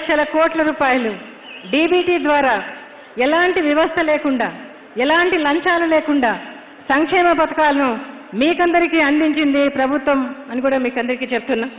లక్షల కోట్ల రూపాయలు డీబీటీ ద్వారా ఎలాంటి వ్యవస్థ లేకుండా, ఎలాంటి లంచాలు లేకుండా సంక్షేమ పథకాలను మీకందరికీ అందించింది ప్రభుత్వం అని కూడా మీకందరికీ చెప్తున్నా.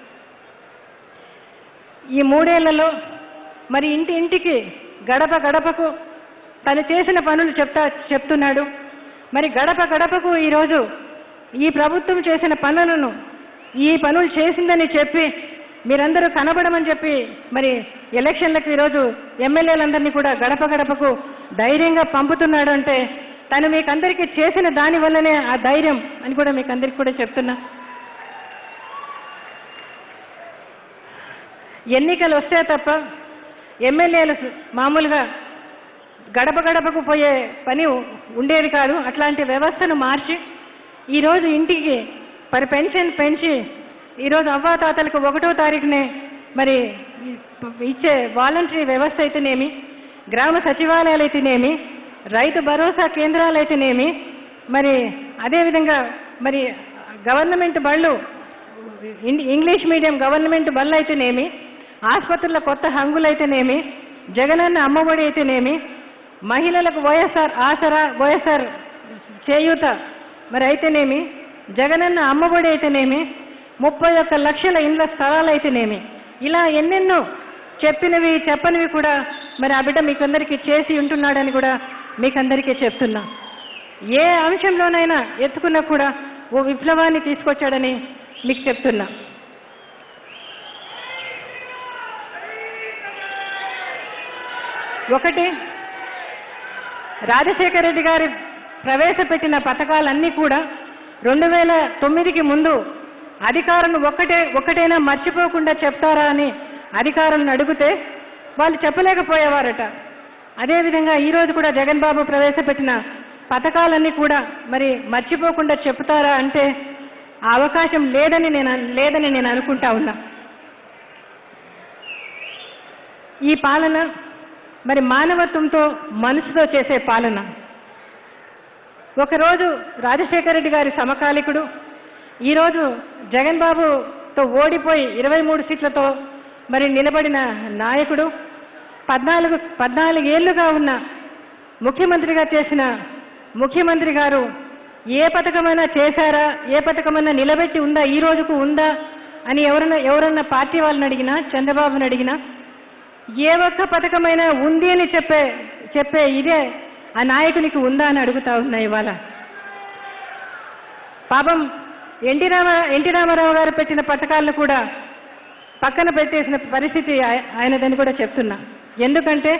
ఈ 3 ఏళ్లలో మరి ఇంటికి గడప గడపకు తను చేసిన పనులు చెప్తున్నాడు. మరి గడప గడపకు ఈరోజు ఈ ప్రభుత్వం చేసిన పనులను, ఈ పనులు చేసిందని చెప్పి మీరందరూ కనబడమని చెప్పి మరి ఎలక్షన్లకు ఈరోజు ఎమ్మెల్యేలందరినీ కూడా గడప గడపకు ధైర్యంగా పంపుతున్నాడు అంటే తను మీకందరికీ చేసిన దాని వల్లనే ఆ ధైర్యం అని కూడా మీకందరికీ కూడా చెప్తున్నా. ఎన్నికలు వస్తే తప్ప ఎమ్మెల్యేలు మామూలుగా గడప గడపకు పోయే పని ఉండేది కాదు. అట్లాంటి వ్యవస్థను మార్చి ఈరోజు ఇంటికి పెన్షన్ పెంచి ఈరోజు అవ్వాతాతలకు 1వ తారీఖునే మరి ఇచ్చే వాలంటరీ వ్యవస్థ అయితేనేమి, గ్రామ సచివాలయాలు అయితేనేమి, రైతు భరోసా కేంద్రాలు అయితేనేమి, మరి అదేవిధంగా మరి గవర్నమెంట్ బళ్ళు, ఇంగ్లీష్ మీడియం గవర్నమెంట్ బళ్ళు అయితేనేమి, ఆసుపత్రుల కొత్త హంగులు అయితేనేమి, జగనన్న అమ్మఒడి అయితేనేమి, మహిళలకు వైఎస్ఆర్ ఆసరా, వైఎస్ఆర్ చేయూత మరి అయితేనేమి, జగనన్న అమ్మఒడి అయితేనేమి, 31 లక్షల ఇండ్ల స్థలాలు అయితేనేమి, ఇలా ఎన్నెన్నో చెప్పినవి చెప్పనివి కూడా మరి ఆ బిడ్డ మీకందరికీ చేసి ఉంటున్నాడని కూడా మీకందరికీ చెప్తున్నా. ఏ అంశంలోనైనా ఎత్తుకున్నా కూడా ఓ విప్లవాన్ని తీసుకొచ్చాడని మీకు చెప్తున్నా. ఒకటి, రాజశేఖర రెడ్డి గారి ప్రవేశపెట్టిన పథకాలన్నీ కూడా 2009కి ముందు అధికారులను ఒక్కటైనా మర్చిపోకుండా చెప్తారా అని అధికారులను అడిగితే వాళ్ళు చెప్పలేకపోయేవారట. అదేవిధంగా ఈరోజు కూడా జగన్ బాబు ప్రవేశపెట్టిన పథకాలన్నీ కూడా మరి మర్చిపోకుండా చెప్తారా అంటే ఆ అవకాశం లేదని నేను అనుకుంటా ఉన్నా. ఈ పాలన మరి మానవత్వంతో, మనసుతో చేసే పాలన. ఒకరోజు రాజశేఖర రెడ్డి గారి సమకాలికుడు, ఈరోజు జగన్ బాబుతో ఓడిపోయి 23 సీట్లతో మరి నిలబడిన నాయకుడు, 14 ఏళ్లుగా ఉన్న ముఖ్యమంత్రిగా చేసిన ముఖ్యమంత్రి గారు ఏ పథకమైనా చేశారా, ఏ పథకమైనా నిలబెట్టి ఉందా, ఈ రోజుకు ఉందా అని ఎవరన్నా పార్టీ వాళ్ళని అడిగినా, చంద్రబాబుని అడిగినా ఏ ఒక్క పథకమైనా ఉంది అని చెప్పే ఇదే ఆ నాయకునికి ఉందా అని అడుగుతా ఉన్నా. ఇవాళ పాపం ఎన్టీ రామారావు గారు పెట్టిన పథకాలను కూడా పక్కన పెట్టేసిన పరిస్థితి ఆయనదని కూడా చెప్తున్నా. ఎందుకంటే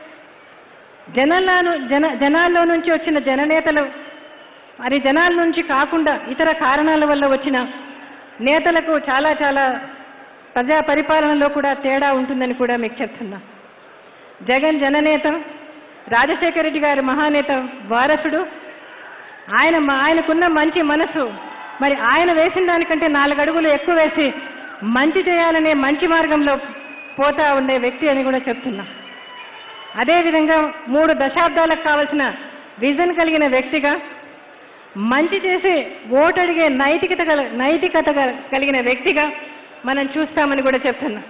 జనాల్లో నుంచి వచ్చిన జననేతలు మరి జనాల నుంచి కాకుండా ఇతర కారణాల వల్ల వచ్చిన నేతలకు చాలా చాలా ప్రజా పరిపాలనలో కూడా తేడా ఉంటుందని కూడా మీకు చెప్తున్నా. జగన్ జననేత, రాజశేఖర రెడ్డి గారి మహానేత వారసుడు. ఆయనకున్న మంచి మనసు మరి ఆయన వేసిన దానికంటే 4 అడుగులు ఎక్కువ వేసి మంచి చేయాలనే మంచి మార్గంలో పోతా ఉండే వ్యక్తి అని కూడా చెప్తున్నా. అదేవిధంగా 3 దశాబ్దాలకు కావలసిన విజన్ కలిగిన వ్యక్తిగా, మంచి చేసి ఓటు అడిగే నైతికత కలిగిన వ్యక్తిగా మనం చూస్తామని కూడా చెప్తున్నా.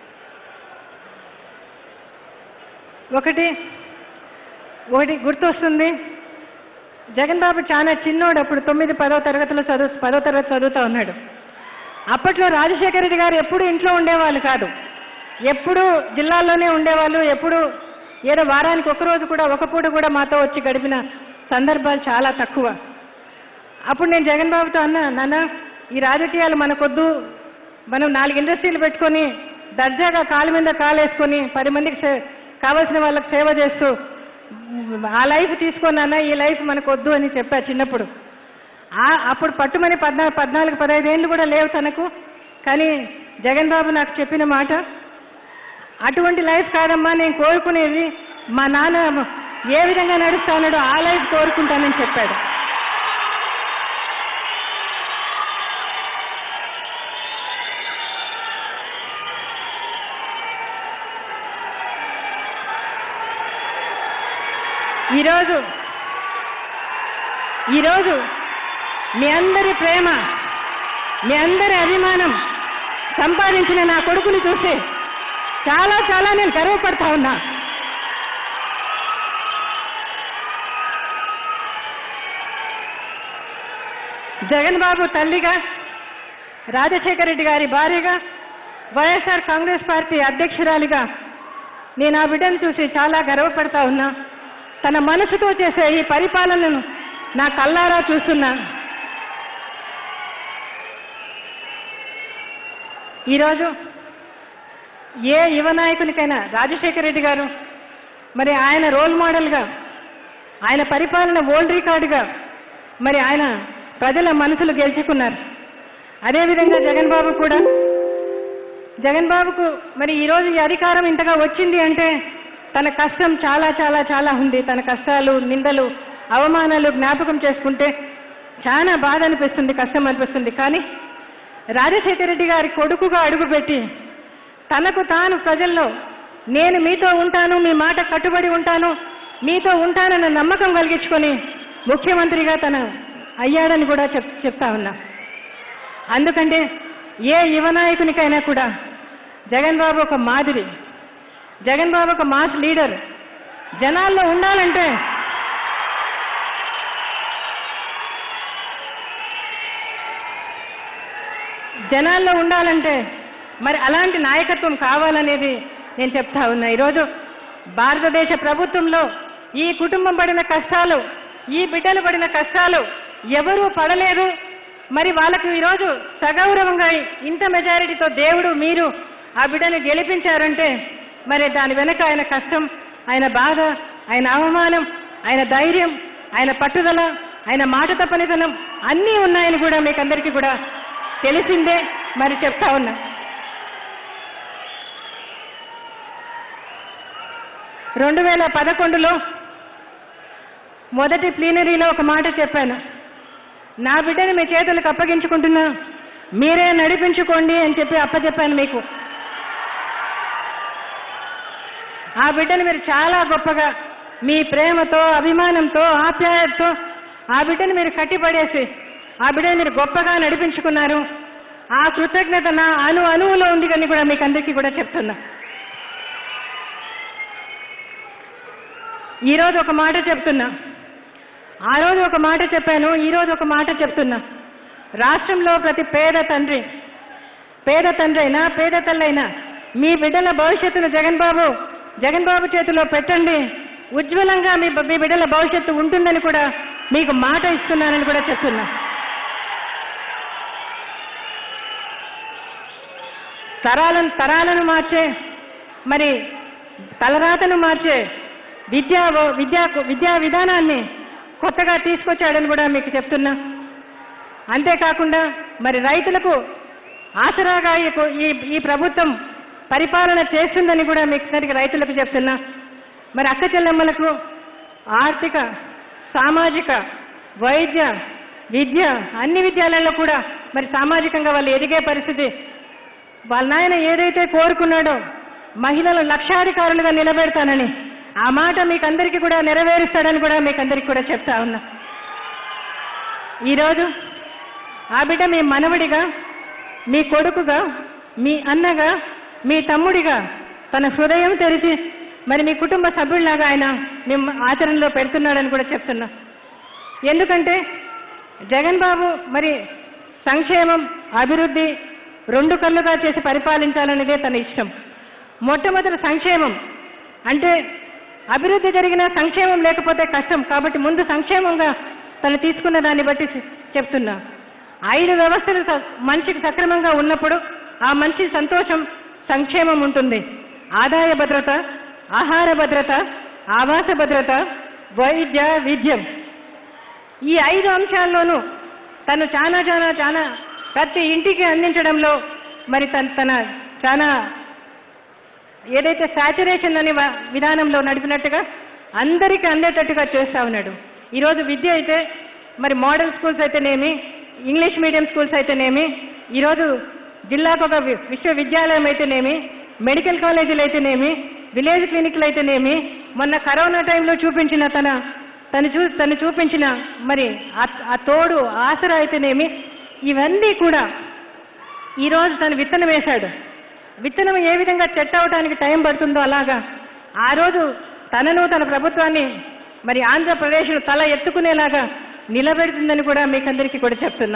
ఒకటి గుర్తొస్తుంది, జగన్ బాబు చాలా చిన్నోడు, అప్పుడు 9-10వ తరగతిలో 10వ తరగతి చదువుతా ఉన్నాడు. అప్పట్లో రాజశేఖర రెడ్డి గారు ఎప్పుడు ఇంట్లో ఉండేవాళ్ళు కాదు, ఎప్పుడు జిల్లాల్లోనే ఉండేవాళ్ళు. ఎప్పుడు ఏదో వారానికి ఒకరోజు కూడా, ఒక పూట కూడా మాతో వచ్చి గడిపిన సందర్భాలు చాలా తక్కువ. అప్పుడు నేను జగన్ బాబుతో అన్నా, నాన్న ఈ రాజకీయాలు మనకొద్దు, మనం 4 ఇండస్ట్రీలు పెట్టుకొని దర్జాగా కాలు మీద కాలేసుకొని 10 మందికి కావాల్సిన వాళ్ళకి సేవ చేస్తూ ఆ లైఫ్ తీసుకున్నానా, ఈ లైఫ్ మనకు వద్దు అని చెప్పా చిన్నప్పుడు. అప్పుడు పట్టుమని 14-15 ఏళ్ళు కూడా లేవు తనకు. కానీ జగన్ బాబు నాకు చెప్పిన మాట, అటువంటి లైఫ్ కాదమ్మా నేను కోరుకునేది, మా నాన్న ఏ విధంగా నడుస్తా ఉన్నాడో ఆ లైఫ్ కోరుకుంటానని చెప్పాడు. ఈరోజు మీ అందరి ప్రేమ, మీ అందరి అభిమానం సంపాదించిన నా కొడుకుని చూసి చాలా చాలా నేను గర్వపడతా ఉన్నా. జగన్ బాబు తల్లిగా, రాజశేఖర రెడ్డి గారి భార్యగా, వైఎస్ఆర్ కాంగ్రెస్ పార్టీ అధ్యక్షురాలిగా నేను ఆ బిడ్డను చూసి చాలా గర్వపడతా ఉన్నా. తన మనసుతో చేసే ఈ పరిపాలనను నా కళ్ళారా చూస్తున్నా. ఈరోజు ఏ యువ నాయకునికైనా రాజశేఖర రెడ్డి గారు మరి ఆయన రోల్ మోడల్గా, ఆయన పరిపాలన ఓల్డ్ రికార్డుగా మరి ఆయన ప్రజల మనసులు గెలుచుకున్నారు. అదేవిధంగా జగన్ బాబుకు మరి ఈరోజు ఈ అధికారం ఇంతగా వచ్చింది అంటే తన కష్టం చాలా చాలా చాలా ఉంది. తన కష్టాలు, నిందలు, అవమానాలు జ్ఞాపకం చేసుకుంటే చాలా బాధ అనిపిస్తుంది, కష్టం అనిపిస్తుంది. కానీ రాజశేఖర రెడ్డి గారి కొడుకుగా అడుగుపెట్టి తనకు తాను ప్రజల్లో నేను మీతో ఉంటాను, మీ మాట కట్టుబడి ఉంటాను, మీతో ఉంటానన్న నమ్మకం కలిగించుకొని ముఖ్యమంత్రిగా తన అయ్యాడని కూడా చెప్తా ఉన్నా. అందుకంటే ఏ యువ నాయకునికైనా కూడా జగన్ బాబు ఒక మాదిరి, జగన్ బాబు ఒక మాస్ లీడర్. జనాల్లో ఉండాలంటే మరి అలాంటి నాయకత్వం కావాలనేది నేను చెప్తా ఉన్నా. ఈరోజు భారతదేశ ప్రభుత్వంలో ఈ కుటుంబం పడిన కష్టాలు, ఈ బిడ్డలు పడిన కష్టాలు ఎవరూ పడలేదు. మరి వాళ్ళకు ఈరోజు సగౌరవంగా ఇంత మెజారిటీతో దేవుడు, మీరు ఆ బిడ్డను గెలిపించారంటే మరి దాని వెనక ఆయన కష్టం, ఆయన బాధ, ఆయన అవమానం, ఆయన ధైర్యం, ఆయన పట్టుదల, ఆయన మాట తప్పనితనం అన్నీ ఉన్నాయని కూడా మీకు అందరికీ కూడా తెలిసిందే. మరి చెప్తా ఉన్నా. 2011లో మొదటి ప్లీనరీలో ఒక మాట చెప్పాను. నా బిడ్డని మీ చేతులకు అప్పగించుకుంటున్నా, మీరే నడిపించుకోండి అని చెప్పి అప్పచెప్పాను మీకు. ఆ బిడ్డని మీరు చాలా గొప్పగా మీ ప్రేమతో, అభిమానంతో, ఆప్యాయతతో ఆ బిడ్డని మీరు కట్టిపడేసి ఆ బిడ్డని మీరు గొప్పగా నడిపించుకున్నారు. ఆ కృతజ్ఞత నా అణువులో ఉంది అని కూడా మీకు అందరికీ కూడా చెప్తున్నా. ఈరోజు ఒక మాట చెప్తున్నా, ఆ రోజు ఒక మాట చెప్పాను, ఈరోజు ఒక మాట చెప్తున్నా. రాష్ట్రంలో ప్రతి పేద తండ్రి అయినా, పేద తల్లైనా మీ బిడ్డల భవిష్యత్తును జగన్ బాబు చేతిలో పెట్టండి. ఉజ్వలంగా మీ బిడ్డల భవిష్యత్తు ఉంటుందని కూడా మీకు మాట ఇస్తున్నానని కూడా చెప్తున్నా. తరాలను మార్చే, మరి తలరాతను మార్చే విద్యా విధానాన్ని కొత్తగా తీసుకొచ్చాడని కూడా మీకు చెప్తున్నా. అంతేకాకుండా మరి రైతులకు ఆసరాగా ఈ ప్రభుత్వం పరిపాలన చేస్తుందని కూడా మీకు సరిగ్గా రైతులకు చెప్తున్నా. మరి అక్క చెల్లెమ్మలకు ఆర్థిక, సామాజిక, వైద్య, విద్య అన్ని విద్యాలయాల్లో కూడా మరి సామాజికంగా వాళ్ళు ఎదిగే పరిస్థితి, వాళ్ళ నాయన ఏదైతే కోరుకున్నాడో మహిళలు లక్షాధికారులుగా నిలబెడతానని ఆ మాట మీకు అందరికీ కూడా నెరవేరుస్తాడని కూడా మీకు అందరికీ కూడా చెప్తా ఉన్నా. ఈరోజు ఆ బిడ్డ మీ మనవడిగా, మీ కొడుకుగా, మీ అన్నగా, మీ తమ్ముడిగా తన హృదయం తెరిచి మరి మీ కుటుంబ సభ్యుల్లాగా ఆయన మేము ఆచరణలో పెడుతున్నాడని కూడా చెప్తున్నా. ఎందుకంటే జగన్ బాబు మరి సంక్షేమం, అభివృద్ధి రెండు కళ్ళుగా చేసి పరిపాలించాలనేదే తన ఇష్టం. మొట్టమొదటి సంక్షేమం అంటే అభివృద్ధి జరిగిన సంక్షేమం లేకపోతే కష్టం. కాబట్టి ముందు సంక్షేమంగా తను తీసుకున్న దాన్ని బట్టి చెప్తున్నా. 5 వ్యవస్థలు మనిషికి సక్రమంగా ఉన్నప్పుడు ఆ మనిషి సంతోషం, సంక్షేమం ఉంటుంది. ఆదాయ భద్రత, ఆహార భద్రత, ఆవాస భద్రత, వైద్య, విద్యం, ఈ 5 అంశాల్లోనూ తను చాలా ప్రతి ఇంటికి అందించడంలో మరి తన చాలా ఏదైతే సాచురేషన్ అనే విధానంలో నడిపినట్టుగా అందరికీ అందేటట్టుగా చేస్తా ఉన్నాడు. ఈరోజు విద్య అయితే మరి మోడల్ స్కూల్స్ అయితేనేమి, ఇంగ్లీష్ మీడియం స్కూల్స్ అయితేనేమి, ఈరోజు జిల్లాకు ఒక విశ్వవిద్యాలయం అయితేనేమి, మెడికల్ కాలేజీలు అయితేనేమి, విలేజ్ క్లినిక్లు అయితేనేమి, మొన్న కరోనా టైంలో చూపించిన తను చూపించిన మరి ఆ తోడు, ఆసరా అయితేనేమి, ఇవన్నీ కూడా ఈరోజు తను విత్తనం వేశాడు. విత్తనం ఏ విధంగా చెట్టు అవడానికి టైం పడుతుందో అలాగా ఆ రోజు తనను తన ప్రభుత్వాన్ని మరి ఆంధ్రప్రదేశ్ తల ఎత్తుకునేలాగా నిలబెడుతుందని కూడా మీకందరికీ కూడా చెప్తున్నా.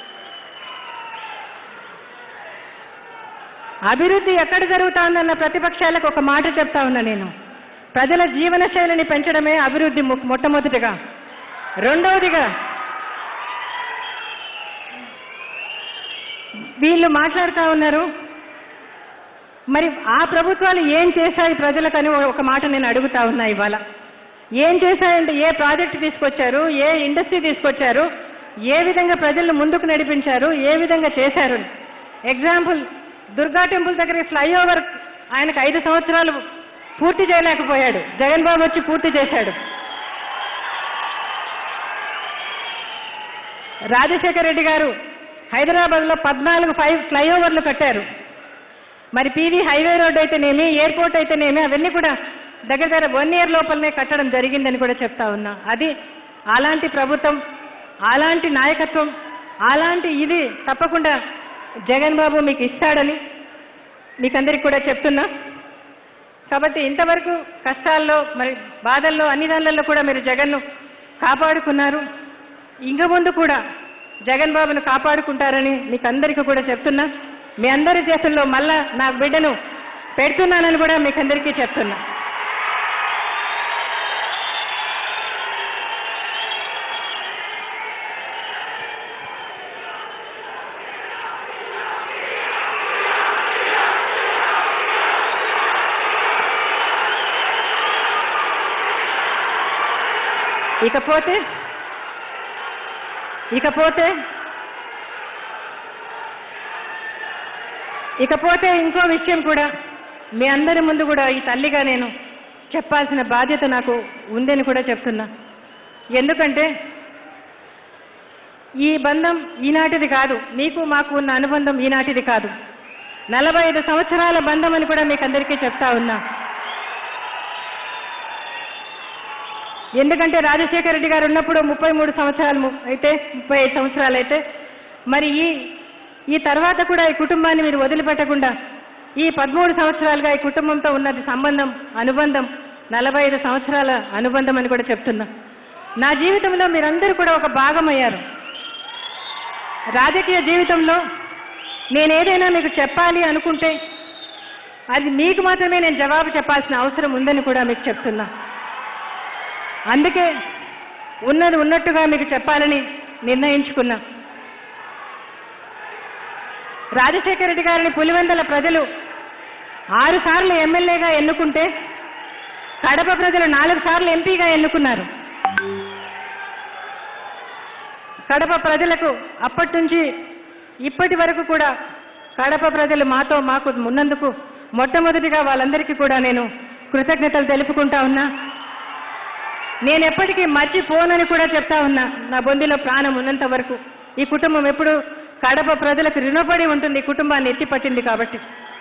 అభివృద్ధి ఎక్కడ జరుగుతుందన్న ప్రతిపక్షాలకు ఒక మాట చెప్తా ఉన్నా నేను. ప్రజల జీవన శైలిని పెంచడమే అభివృద్ధి మొట్టమొదటిగా. రెండవదిగా వీళ్ళు మాట్లాడుతూ ఉన్నారు, మరి ఆ ప్రభుత్వాలు ఏం చేశాయి ప్రజలకని ఒక మాట నేను అడుగుతా ఉన్నా ఇవాళ. ఏం చేశాయంటే ఏ ప్రాజెక్టు తీసుకొచ్చారు, ఏ ఇండస్ట్రీ తీసుకొచ్చారు, ఏ విధంగా ప్రజలను ముందుకు నడిపించారు, ఏ విధంగా చేశారు. ఎగ్జాంపుల్, దుర్గా టెంపుల్ దగ్గర ఫ్లైఓవర్ ఆయనకు 5 సంవత్సరాలు పూర్తి చేయలేకపోయాడు, జగన్ బాబు వచ్చి పూర్తి చేశాడు. రాజశేఖర రెడ్డి గారు హైదరాబాద్లో 14 ఫ్లైఓవర్లు కట్టారు. మరి పీవీ హైవే రోడ్ అయితేనేమి, ఎయిర్పోర్ట్ అయితేనేమి అవన్నీ కూడా దగ్గర 1 year లోపలనే కట్టడం జరిగిందని కూడా చెప్తా ఉన్నా. అది అలాంటి ప్రభుత్వం, అలాంటి నాయకత్వం, అలాంటి ఇది తప్పకుండా జగన్ బాబు మీకు ఇస్తాడని మీకందరికీ కూడా చెప్తున్నా. కాబట్టి ఇంతవరకు కష్టాల్లో మరి బాధల్లో అన్ని దానిలలో కూడా మీరు జగన్ను కాపాడుకున్నారు. ఇంక ముందు కూడా జగన్ బాబును కాపాడుకుంటారని మీకు అందరికీ కూడా చెప్తున్నా. మీ అందరి చేతుల్లో మళ్ళా నా బిడ్డను పెడుతున్నానని కూడా మీకు అందరికీ చెప్తున్నా. ఇకపోతే ఇంకో విషయం కూడా మీ అందరి ముందు కూడా ఈ తల్లిగా నేను చెప్పాల్సిన బాధ్యత నాకు ఉందని కూడా చెప్తున్నా. ఎందుకంటే ఈ బంధం ఈనాటిది కాదు, మీకు మాకు ఉన్న అనుబంధం ఈనాటిది కాదు, 45 సంవత్సరాల బంధం అని కూడా మీకు అందరికీ చెప్తా ఉన్నా. ఎందుకంటే రాజశేఖర రెడ్డి గారు ఉన్నప్పుడు 33 సంవత్సరాలు అయితే 35 సంవత్సరాలు అయితే మరి ఈ తర్వాత కూడా ఈ కుటుంబాన్ని మీరు వదిలిపెట్టకుండా ఈ 13 సంవత్సరాలుగా ఈ కుటుంబంతో ఉన్నది సంబంధం, అనుబంధం 45 సంవత్సరాల అనుబంధం అని కూడా చెప్తున్నా. నా జీవితంలో మీరందరూ కూడా ఒక భాగమయ్యారు. రాజకీయ జీవితంలో నేనేదైనా మీకు చెప్పాలి అనుకుంటే అది మీకు మాత్రమే నేను జవాబు చెప్పాల్సిన అవసరం ఉందని కూడా మీకు చెప్తున్నా. అందుకే ఉన్నది ఉన్నట్టుగా మీకు చెప్పాలని నిర్ణయించుకున్నా. రాజశేఖర రెడ్డి గారిని పులివెందుల ప్రజలు 6 సార్లు ఎమ్మెల్యేగా ఎన్నుకుంటే కడప ప్రజలు 4 సార్లు ఎంపీగా ఎన్నుకున్నారు. కడప ప్రజలకు అప్పటి నుంచి ఇప్పటి వరకు కూడా కడప ప్రజలు మాకు ఉన్నందుకు మొట్టమొదటిగా వాళ్ళందరికీ కూడా నేను కృతజ్ఞతలు తెలుపుకుంటా ఉన్నా. నేను ఎప్పటికీ మర్చిపోనని కూడా చెప్తా ఉన్నా. నా బొందిలో ప్రాణం ఉన్నంత వరకు ఈ కుటుంబం ఎప్పుడు కడప ప్రజలకు రుణపడి ఉంటుంది, ఈ కుటుంబాన్ని ఎత్తిపట్టింది కాబట్టి.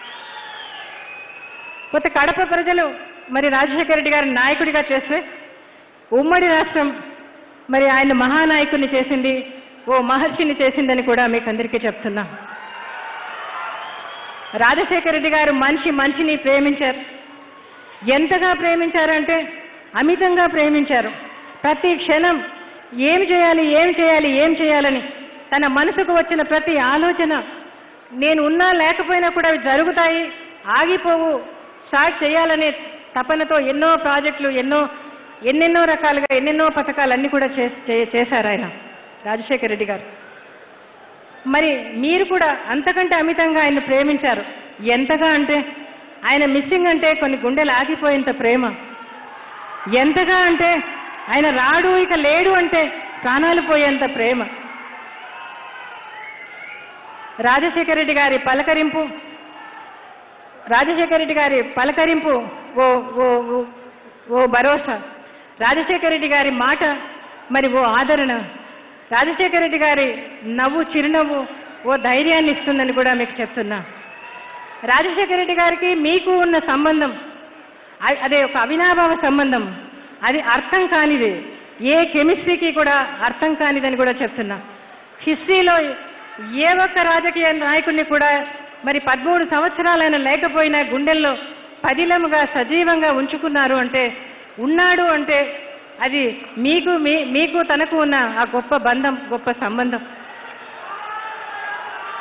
కొత్త కడప ప్రజలు మరి రాజశేఖర రెడ్డి గారిని నాయకుడిగా చేస్తే ఉమ్మడి రాష్ట్రం మరి ఆయన మహానాయకుడిని చేసింది, ఓ మహర్షిని చేసిందని కూడా మీకు అందరికీ చెప్తున్నా. రాజశేఖర రెడ్డి గారు మనిషిని ప్రేమించారు. ఎంతగా ప్రేమించారంటే అమితంగా ప్రేమించారు. ప్రతి క్షణం ఏం చేయాలని తన మనసుకు వచ్చిన ప్రతి ఆలోచన, నేను ఉన్నా లేకపోయినా కూడా అవి జరుగుతాయి, ఆగిపోవు, స్టార్ట్ చేయాలనే తపనతో ఎన్నో ప్రాజెక్టులు, ఎన్నెన్నో రకాలుగా ఎన్నెన్నో పథకాలన్నీ కూడా చేశారు ఆయన రాజశేఖర రెడ్డి గారు. మరి మీరు కూడా అంతకంటే అమితంగా ఆయన ప్రేమించారు. ఎంతగా అంటే ఆయన మిస్సింగ్ అంటే కొన్ని గుండెలు ఆగిపోయేంత ప్రేమ. ఎంతగా అంటే ఆయన రాడు ఇక లేడు అంటే ప్రాణాలు పోయేంత ప్రేమ. రాజశేఖర రెడ్డి గారి పలకరింపు ఓ భరోసా, రాజశేఖర రెడ్డి గారి మాట మరి ఓ ఆదరణ, రాజశేఖర రెడ్డి గారి చిరునవ్వు ఓ ధైర్యాన్ని ఇస్తుందని కూడా మీకు చెప్తున్నా. రాజశేఖర రెడ్డి గారికి మీకు ఉన్న సంబంధం అదే ఒక అవినాభావ సంబంధం. అది అర్థం కానిది, ఏ కెమిస్ట్రీకి కూడా అర్థం కానిదని కూడా చెప్తున్నా. హిస్టరీలో ఏ ఒక్క రాజకీయ నాయకుడిని కూడా మరి 13 సంవత్సరాలైన లేకపోయినా గుండెల్లో పదిలముగా సజీవంగా ఉంచుకున్నారు అంటే, ఉన్నాడు అంటే అది మీకు తనకు ఉన్న ఆ గొప్ప బంధం, గొప్ప సంబంధం.